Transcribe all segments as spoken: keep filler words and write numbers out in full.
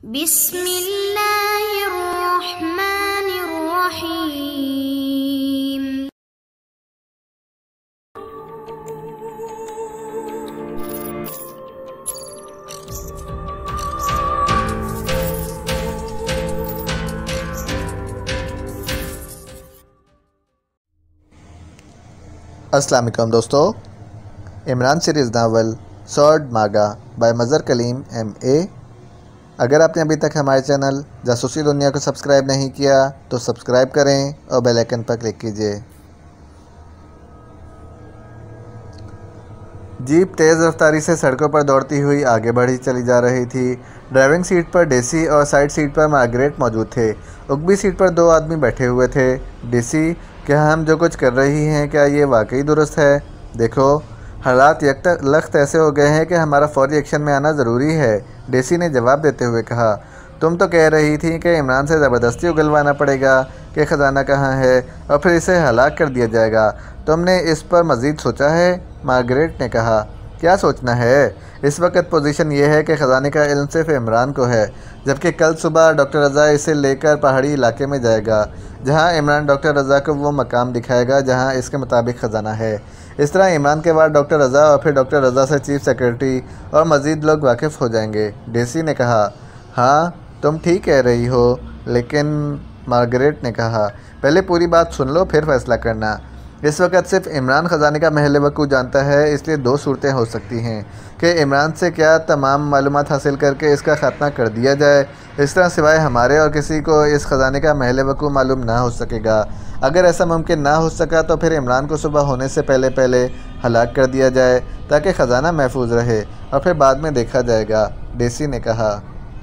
बिस्मिल्लाहिर्रहमानिर्रहीम। अस्सलाम वालेकुम दोस्तों, इमरान सीरीज़ नावल सॉर्ड मागा by Mazhar Kaleem M A. अगर आपने अभी तक हमारे चैनल जासूसी दुनिया को सब्सक्राइब नहीं किया तो सब्सक्राइब करें और बेल आइकन पर क्लिक कीजिए। जीप तेज़ रफ्तारी से सड़कों पर दौड़ती हुई आगे बढ़ी चली जा रही थी। ड्राइविंग सीट पर डेसी और साइड सीट पर मार्गरेट मौजूद थे। उगबी सीट पर दो आदमी बैठे हुए थे। डेसी, क्या हम जो कुछ कर रही हैं क्या ये वाकई दुरुस्त है? देखो, हालात यकलख्त ऐसे हो गए हैं कि हमारा फौरी एक्शन में आना ज़रूरी है, डेसी ने जवाब देते हुए कहा। तुम तो कह रही थी कि इमरान से ज़बरदस्ती उगलवाना पड़ेगा कि ख़जाना कहाँ है और फिर इसे हलाक कर दिया जाएगा। तुमने इस पर मज़ीद सोचा है? मार्गरेट ने कहा। क्या सोचना है? इस वक्त पोजीशन ये है कि ख़जाने का इल्म सिर्फ इमरान को है, जबकि कल सुबह डॉक्टर रज़ा इसे लेकर पहाड़ी इलाके में जाएगा, जहां इमरान डॉक्टर रज़ा को वो मकाम दिखाएगा जहां इसके मुताबिक ख़जाना है। इस तरह इमरान के बाद डॉक्टर रज़ा और फिर डॉक्टर रज़ा से चीफ सेक्रेटरी और मज़ीद लोग वाकिफ़ हो जाएंगे। डेसी ने कहा। हाँ, तुम ठीक कह रही हो, लेकिन मार्गरेट ने कहा, पहले पूरी बात सुन लो फिर फ़ैसला करना। इस वक्त सिर्फ इमरान ख़जाने का महल वक़ू जानता है, इसलिए दो सूरतें हो सकती हैं कि इमरान से क्या तमाम मालूमात हासिल करके इसका ख़ात्मा कर दिया जाए। इस तरह सिवाय हमारे और किसी को इस ख़जाने का महल वक़ू मालूम ना हो सकेगा। अगर ऐसा मुमकिन ना हो सका तो फिर इमरान को सुबह होने से पहले पहले हलाक कर दिया जाए ताकि ख़जाना महफूज रहे और फिर बाद में देखा जाएगा, डेसी ने कहा।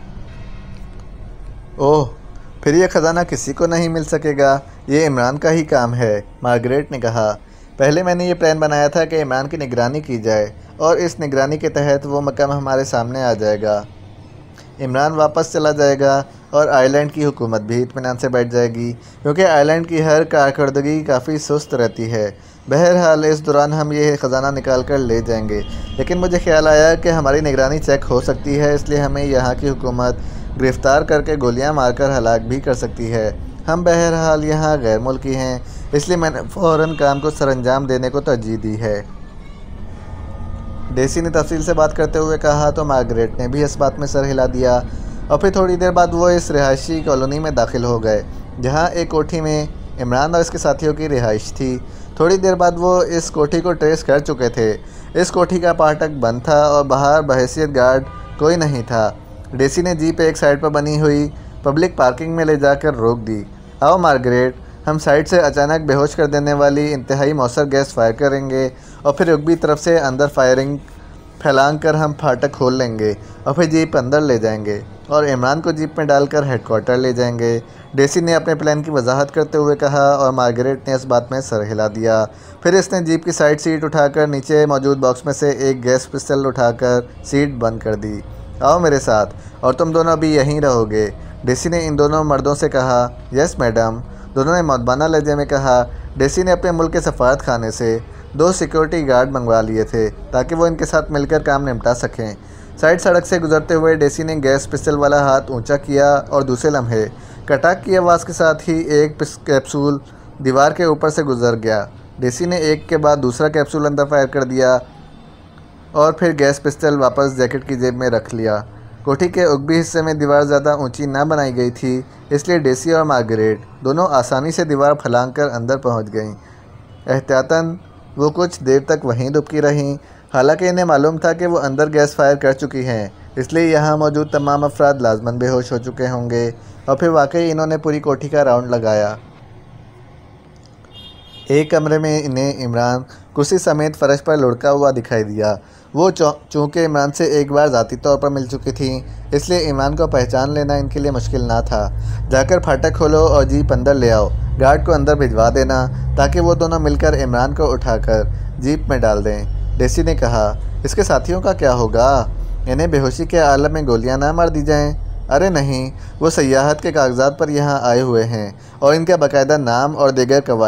ओह, फिर यह ख़जाना किसी को नहीं मिल सकेगा, ये इमरान का ही काम है, मार्गरेट ने कहा। पहले मैंने ये प्लान बनाया था कि इमरान की निगरानी की जाए और इस निगरानी के तहत वो मकाम हमारे सामने आ जाएगा। इमरान वापस चला जाएगा और आइलैंड की हुकूमत भी इत्मीनान से बैठ जाएगी, क्योंकि आइलैंड की हर कारकर्दगी काफ़ी सुस्त रहती है। बहरहाल इस दौरान हम ये ख़जाना निकाल कर ले जाएंगे, लेकिन मुझे ख्याल आया कि हमारी निगरानी चेक हो सकती है, इसलिए हमें यहाँ की हुकूमत गिरफ़्तार करके गोलियां मारकर हलाक भी कर सकती है। हम बहरहाल यहाँ गैर मुल्की हैं, इसलिए मैंने फ़ौरन काम को सरअंजाम देने को तरजीह दी है, डेसी ने तफसील से बात करते हुए कहा। तो मार्गरेट ने भी इस बात में सर हिला दिया और फिर थोड़ी देर बाद वो इस रिहायशी कॉलोनी में दाखिल हो गए, जहाँ एक कोठी में इमरान और इसके साथियों की रिहाइश थी। थोड़ी देर बाद वो इस कोठी को ट्रेस कर चुके थे। इस कोठी का फाटक बंद था और बाहर बहैसियत गार्ड कोई नहीं था। डेसी ने जीप एक साइड पर बनी हुई पब्लिक पार्किंग में ले जाकर रोक दी। आओ मार्गरेट, हम साइड से अचानक बेहोश कर देने वाली इंतहाई मौसर गैस फायर करेंगे और फिर रुकबी तरफ से अंदर फायरिंग फैलांग कर हम फाटक खोल लेंगे और फिर जीप अंदर ले जाएंगे और इमरान को जीप में डालकर हेडक्वार्टर ले जाएंगे, डेसी ने अपने प्लान की वजाहत करते हुए कहा। और मार्गरेट ने इस बात में सर हिला दिया। फिर इसने जीप की साइड सीट उठाकर नीचे मौजूद बॉक्स में से एक गैस पिस्टल उठाकर सीट बंद कर दी। आओ मेरे साथ, और तुम दोनों भी यहीं रहोगे, डेसी ने इन दोनों मर्दों से कहा। यस मैडम, दोनों ने मौदबाना लहजे में कहा। डेसी ने अपने मुल्क के सफारत खाने से दो सिक्योरिटी गार्ड मंगवा लिए थे ताकि वो इनके साथ मिलकर काम निपटा सकें। साइड सड़क से गुजरते हुए डेसी ने गैस पिस्टल वाला हाथ ऊंचा किया और दूसरे लम्हे कटाक की आवाज़ के साथ ही एक कैप्सूल दीवार के ऊपर से गुजर गया। डेसी ने एक के बाद दूसरा कैप्सूल अंदर फायर कर दिया और फिर गैस पिस्टल वापस जैकेट की जेब में रख लिया। कोठी के उगबी हिस्से में दीवार ज़्यादा ऊंची ना बनाई गई थी, इसलिए डेसी और मार्गरेट दोनों आसानी से दीवार फलांग कर अंदर पहुंच गईं। एहतियातन वो कुछ देर तक वहीं दुबकी रहीं। हालांकि इन्हें मालूम था कि वो अंदर गैस फायर कर चुकी हैं, इसलिए यहाँ मौजूद तमाम अफराद लाजमन बेहोश हो चुके होंगे और फिर वाकई इन्होंने पूरी कोठी का राउंड लगाया। एक कमरे में इन्हें इमरान कुर्सी समेत फ़र्श पर लुढ़का हुआ दिखाई दिया। वो चूँकि इमरान से एक बार ज़ाती तौर पर मिल चुकी थी, इसलिए इमरान को पहचान लेना इनके लिए मुश्किल ना था। जाकर फाटक खोलो और जीप अंदर ले आओ, गार्ड को अंदर भिजवा देना ताकि वो दोनों मिलकर इमरान को उठाकर जीप में डाल दें, डेसी ने कहा। इसके साथियों का क्या होगा? इन्हें बेहोशी के आलम में गोलियां ना मार दी जाएं? अरे नहीं, वो सयाहत के कागजात पर यहाँ आए हुए हैं और इनका बाकायदा नाम और दीगर कवाइफ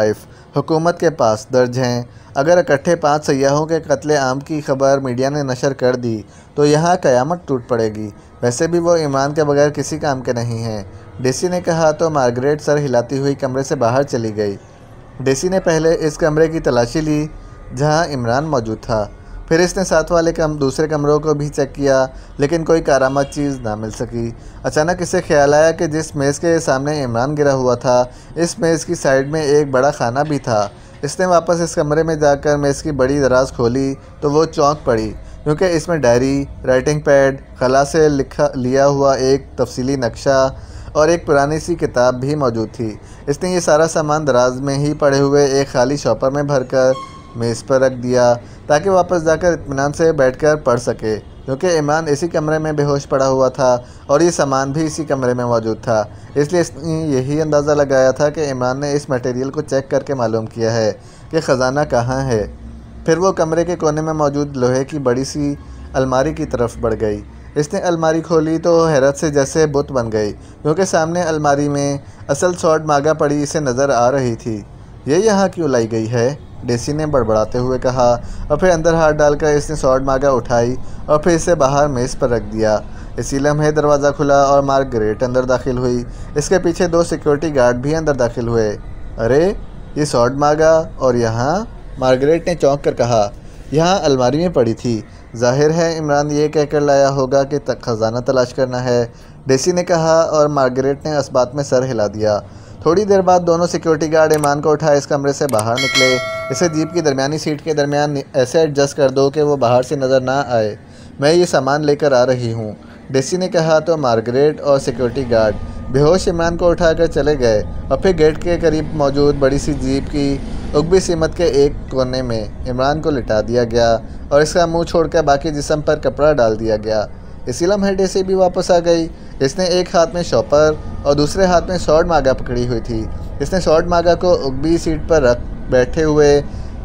हुकूमत के पास दर्ज हैं। अगर इकट्ठे पाँच सयाहों के कत्ले आम की खबर मीडिया ने नशर कर दी तो यहाँ क़यामत टूट पड़ेगी। वैसे भी वो इमरान के बगैर किसी काम के नहीं हैं। डेसी ने कहा तो मार्गरेट सर हिलाती हुई कमरे से बाहर चली गई। डेसी ने पहले इस कमरे की तलाशी ली जहाँ इमरान मौजूद था। फिर इसने साथ वाले कम दूसरे कमरों को भी चेक किया, लेकिन कोई कारामद चीज़ ना मिल सकी। अचानक इसे ख्याल आया कि जिस मेज़ के सामने इमरान गिरा हुआ था, इस मेज़ की साइड में एक बड़ा खाना भी था। इसने वापस इस कमरे में जाकर मेज़ की बड़ी दराज खोली तो वो चौंक पड़ी, क्योंकि इसमें डायरी, राइटिंग पैड, खला से लिखा लिया हुआ एक तफसीली नक्शा और एक पुरानी सी किताब भी मौजूद थी। इसने ये सारा सामान दराज में ही पड़े हुए एक खाली शॉपर में भरकर मेज़ पर रख दिया, ताकि वापस जाकर इत्मीनान से बैठकर पढ़ सके, क्योंकि इमरान इसी कमरे में बेहोश पड़ा हुआ था और ये सामान भी इसी कमरे में मौजूद था। इसलिए इसने यही अंदाज़ा लगाया था कि इमरान ने इस मटेरियल को चेक करके मालूम किया है कि ख़जाना कहाँ है। फिर वो कमरे के कोने में मौजूद लोहे की बड़ी सी अलमारी की तरफ बढ़ गई। इसने अलमारी खोली तो हैरत से जैसे बुत बन गई, क्योंकि सामने अलमारी में असल शॉर्ट मागा पड़ी इसे नज़र आ रही थी। ये यहाँ क्यों लाई गई है? डेसी ने बड़बड़ाते हुए कहा, और फिर अंदर हाथ डालकर इसने शॉर्ट मागा उठाई और फिर इसे बाहर मेज़ पर रख दिया। इसी लम्हे दरवाज़ा खुला और मार्गरेट अंदर दाखिल हुई। इसके पीछे दो सिक्योरिटी गार्ड भी अंदर दाखिल हुए। अरे ये शॉर्ट मागा और यहाँ? मार्गरेट ने चौंक कर कहा। यहाँ अलमारी में पड़ी थी। जाहिर है इमरान ये कहकर लाया होगा कि ख़जाना तलाश करना है, डेसी ने कहा, और मार्गरेट ने इस बात में सर हिला दिया। थोड़ी देर बाद दोनों सिक्योरिटी गार्ड इमरान को उठा इस कमरे से बाहर निकले। इसे जीप की दरमियानी सीट के दरमियान ऐसे एडजस्ट कर दो कि वो बाहर से नज़र ना आए। मैं ये सामान लेकर आ रही हूँ, डेसी ने कहा तो मार्गरेट और सिक्योरिटी गार्ड बेहोश इमरान को उठाकर चले गए और फिर गेट के करीब मौजूद बड़ी सी जीप की उगबी सीमत के एक कोने में इमरान को लिटा दिया गया और इसका मुंह छोड़कर बाकी जिस्म पर कपड़ा डाल दिया गया। इसी लम्हे डेसी भी वापस आ गई। इसने एक हाथ में शॉपर और दूसरे हाथ में शॉर्ट मागा पकड़ी हुई थी। इसने शॉर्ट मागा को उगबी सीट पर रख बैठे हुए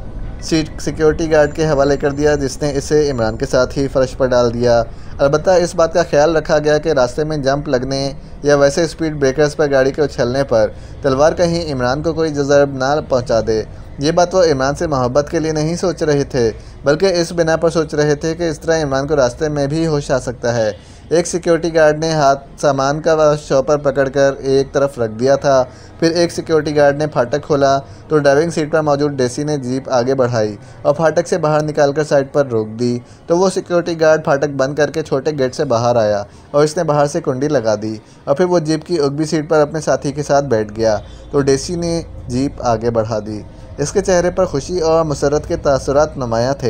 सीट सिक्योरिटी गार्ड के हवाले कर दिया, जिसने इसे इमरान के साथ ही फर्श पर डाल दिया। अलबत्ता इस बात का ख्याल रखा गया कि रास्ते में जंप लगने या वैसे स्पीड ब्रेकर्स पर गाड़ी के उछलने पर तलवार कहीं इमरान को कोई जज़ब ना पहुंचा दे। ये बात वो इमरान से मोहब्बत के लिए नहीं सोच रहे थे, बल्कि इस बिना पर सोच रहे थे कि इस तरह इमरान को रास्ते में भी होश आ सकता है। एक सिक्योरिटी गार्ड ने हाथ सामान का शॉपर पकड़कर एक तरफ रख दिया था। फिर एक सिक्योरिटी गार्ड ने फाटक खोला तो ड्राइविंग सीट पर मौजूद डेसी ने जीप आगे बढ़ाई और फाटक से बाहर निकालकर साइड पर रोक दी। तो वो सिक्योरिटी गार्ड फाटक बंद करके छोटे गेट से बाहर आया और इसने बाहर से कुंडी लगा दी और फिर वो जीप की उगबी सीट पर अपने साथी के साथ बैठ गया तो डेसी ने जीप आगे बढ़ा दी। इसके चेहरे पर खुशी और मुसरत के तासुरात नुमायाँ थे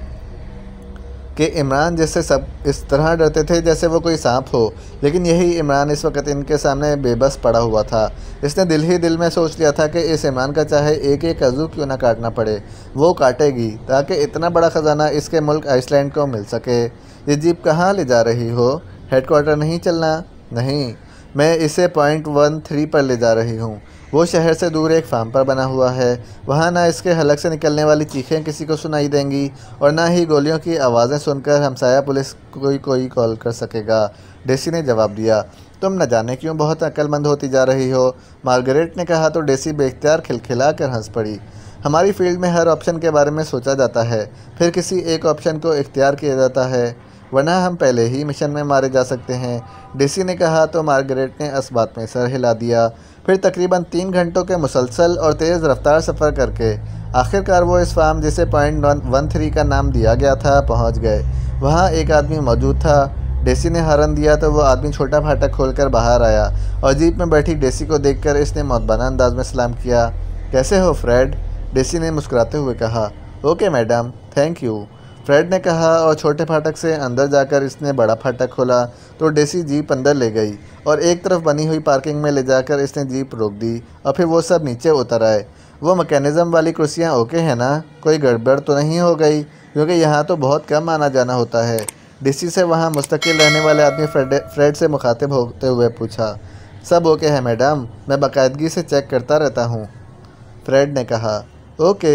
कि इमरान जैसे सब इस तरह डरते थे जैसे वो कोई सांप हो, लेकिन यही इमरान इस वक्त इनके सामने बेबस पड़ा हुआ था। इसने दिल ही दिल में सोच लिया था कि इस इमरान का चाहे एक एक अज़ू क्यों ना काटना पड़े, वो काटेगी ताकि इतना बड़ा ख़जाना इसके मुल्क आइसलैंड को मिल सके। ये जीप कहाँ ले जा रही हो? हेडक्वार्टर नहीं चलना? नहीं, मैं इसे पॉइंट वन थ्री पर ले जा रही हूँ। वो शहर से दूर एक फार्म पर बना हुआ है। वहाँ ना इसके हलक से निकलने वाली चीखें किसी को सुनाई देंगी और ना ही गोलियों की आवाज़ें सुनकर हमसाया पुलिस कोई कोई कॉल कर सकेगा। डेसी ने जवाब दिया। तुम न जाने क्यों बहुत अक्लमंद होती जा रही हो, मार्गरेट ने कहा तो डेसी बेख्तियार खिलखिला कर हंस पड़ी। हमारी फील्ड में हर ऑप्शन के बारे में सोचा जाता है, फिर किसी एक ऑप्शन को इख्तियार किया जाता है, वरना हम पहले ही मिशन में मारे जा सकते हैं, डेसी ने कहा तो मार्गरेट ने इस बात में सर हिला दिया। फिर तकरीबन तीन घंटों के मुसलसल और तेज़ रफ्तार सफ़र करके आखिरकार वो इस फार्म जिसे पॉइंट वन थ्री का नाम दिया गया था पहुंच गए। वहाँ एक आदमी मौजूद था। डेसी ने हॉर्न दिया तो वो आदमी छोटा फाटक खोलकर बाहर आया और जीप में बैठी डेसी को देखकर इसने मौतबाना अंदाज में सलाम किया। कैसे हो फ्रेड? डेसी ने मुस्कुराते हुए कहा। Okay madam, thank you, Fred ने कहा और छोटे फाटक से अंदर जाकर इसने बड़ा फाटक खोला तो डेसी जीप अंदर ले गई और एक तरफ बनी हुई पार्किंग में ले जाकर इसने जीप रोक दी और फिर वो सब नीचे उतर आए। वो मैकेनिज़्म वाली कुर्सियाँ ओके हैं ना? कोई गड़बड़ तो नहीं हो गई? क्योंकि यहाँ तो बहुत कम आना जाना होता है। डेसी से वहाँ मुस्तकिल रहने वाले आदमी फ्रेड फ्रेड से मुखातिब होते हुए पूछा। सब ओके है मैडम, मैं बाकायदगी से चेक करता रहता हूँ, फ्रेड ने कहा। ओके,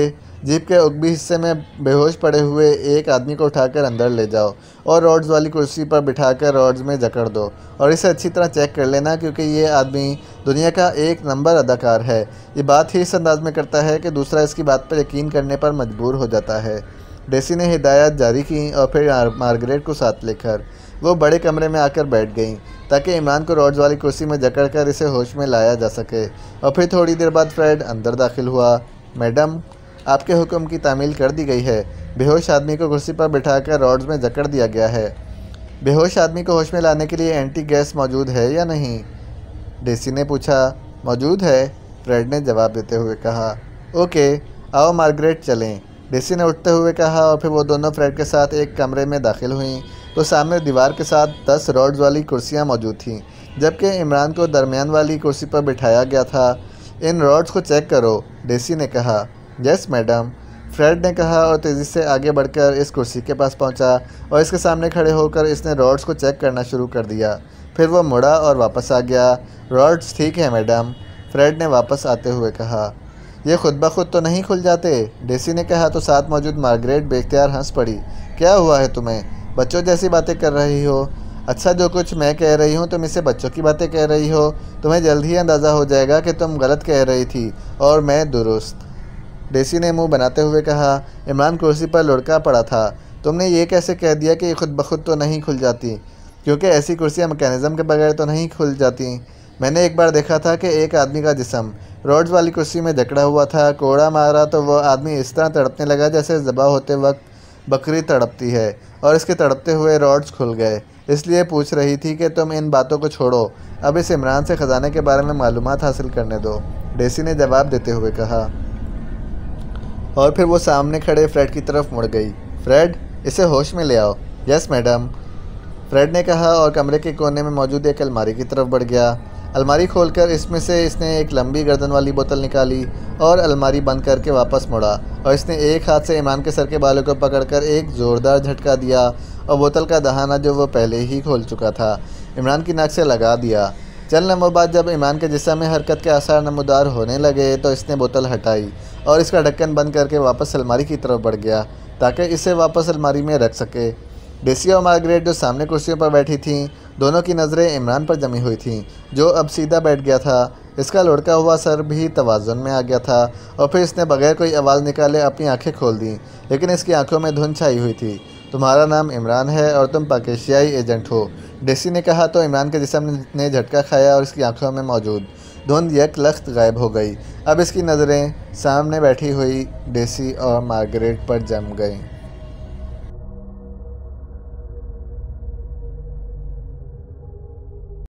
जीप के उगबी हिस्से में बेहोश पड़े हुए एक आदमी को उठाकर अंदर ले जाओ और रॉड्स वाली कुर्सी पर बिठाकर रॉड्स में जकड़ दो और इसे अच्छी तरह चेक कर लेना, क्योंकि ये आदमी दुनिया का एक नंबर अदाकार है। ये बात ही इस अंदाज में करता है कि दूसरा इसकी बात पर यकीन करने पर मजबूर हो जाता है। डेसी ने हिदायत जारी की और फिर मार्गरेट को साथ लेकर वो बड़े कमरे में आकर बैठ गईं ताकि इमरान को रॉड्स वाली कुर्सी में जकड़ कर इसे होश में लाया जा सके। और फिर थोड़ी देर बाद फ्रेड अंदर दाखिल हुआ। मैडम, आपके हुक्म की तामील कर दी गई है। बेहोश आदमी को कुर्सी पर बिठाकर रॉड्स में जकड़ दिया गया है। बेहोश आदमी को होश में लाने के लिए एंटी गैस मौजूद है या नहीं? डेसी ने पूछा। मौजूद है, फ्रेड ने जवाब देते हुए कहा। ओके, आओ मार्गरेट चलें, डेसी ने उठते हुए कहा। और फिर वो दोनों फ्रेड के साथ एक कमरे में दाखिल हुईं तो सामने दीवार के साथ दस रॉड्स वाली कुर्सियां मौजूद थीं, जबकि इमरान को दरमियान वाली कुर्सी पर बिठाया गया था। इन रॉड्स को चेक करो, डेसी ने कहा। यस मैडम, फ्रेड ने कहा और तेज़ी से आगे बढ़कर इस कुर्सी के पास पहुंचा और इसके सामने खड़े होकर इसने रॉड्स को चेक करना शुरू कर दिया। फिर वो मुड़ा और वापस आ गया। रॉड्स ठीक है मैडम, फ्रेड ने वापस आते हुए कहा। ये खुद ब खुद तो नहीं खुल जाते, डेसी ने कहा तो साथ मौजूद मार्गरेट बेख्तियार हंस पड़ी। क्या हुआ है तुम्हें? बच्चों जैसी बातें कर रही हो। अच्छा, जो कुछ मैं कह रही हूँ तुम इसे बच्चों की बातें कह रही हो। तुम्हें जल्द ही अंदाज़ा हो जाएगा कि तुम गलत कह रही थी और मैं दुरुस्त, डेसी ने मुंह बनाते हुए कहा। इमरान कुर्सी पर लुढ़का पड़ा था। तुमने ये कैसे कह दिया कि खुद ब खुद तो नहीं खुल जाती? क्योंकि ऐसी कुर्सियाँ मैकेनिज़्म के बगैर तो नहीं खुल जाती। मैंने एक बार देखा था कि एक आदमी का जिस्म रॉड्स वाली कुर्सी में जकड़ा हुआ था। कोड़ा मारा तो वह आदमी इस तरह तड़पने लगा जैसे ज़बह होते वक्त बकरी तड़पती है, और इसके तड़पते हुए रॉड्स खुल गए। इसलिए पूछ रही थी कि तुम इन बातों को छोड़ो, अब इस इमरान से ख़जाने के बारे में मालूमात हासिल करने दो, डेसी ने जवाब देते हुए कहा। और फिर वो सामने खड़े फ्रेड की तरफ मुड़ गई। फ्रेड, इसे होश में ले आओ। यस मैडम, फ्रेड ने कहा और कमरे के कोने में मौजूद एक अलमारी की तरफ बढ़ गया। अलमारी खोलकर इसमें से इसने एक लंबी गर्दन वाली बोतल निकाली और अलमारी बंद करके वापस मुड़ा और इसने एक हाथ से इमरान के सर के बालों को पकड़कर एक ज़ोरदार झटका दिया और बोतल का दहाना जो वो पहले ही खोल चुका था इमरान की नाक से लगा दिया। चंद लम्हों बाद जब इमरान के जिस्म में हरकत के आसार नमूदार होने लगे तो इसने बोतल हटाई और इसका ढक्कन बंद करके वापस अलमारी की तरफ बढ़ गया ताकि इसे वापस अलमारी में रख सके। डेसी और मार्गरेट जो सामने कुर्सियों पर बैठी थीं, दोनों की नज़रें इमरान पर जमी हुई थीं, जो अब सीधा बैठ गया था। इसका लुढ़का हुआ सर भी तवाज़ुन में आ गया था और फिर इसने बगैर कोई आवाज़ निकाले अपनी आंखें खोल दी, लेकिन इसकी आंखों में धुंध छाई हुई थी। तुम्हारा नाम इमरान है और तुम पाकिस्तानी एजेंट हो, डेसी ने कहा तो इमरान के जिस्म ने झटका खाया और इसकी आंखों में मौजूद धुंध यकलख्त गायब हो गई। अब इसकी नज़रें सामने बैठी हुई डेसी और मार्गरेट पर जम गईं।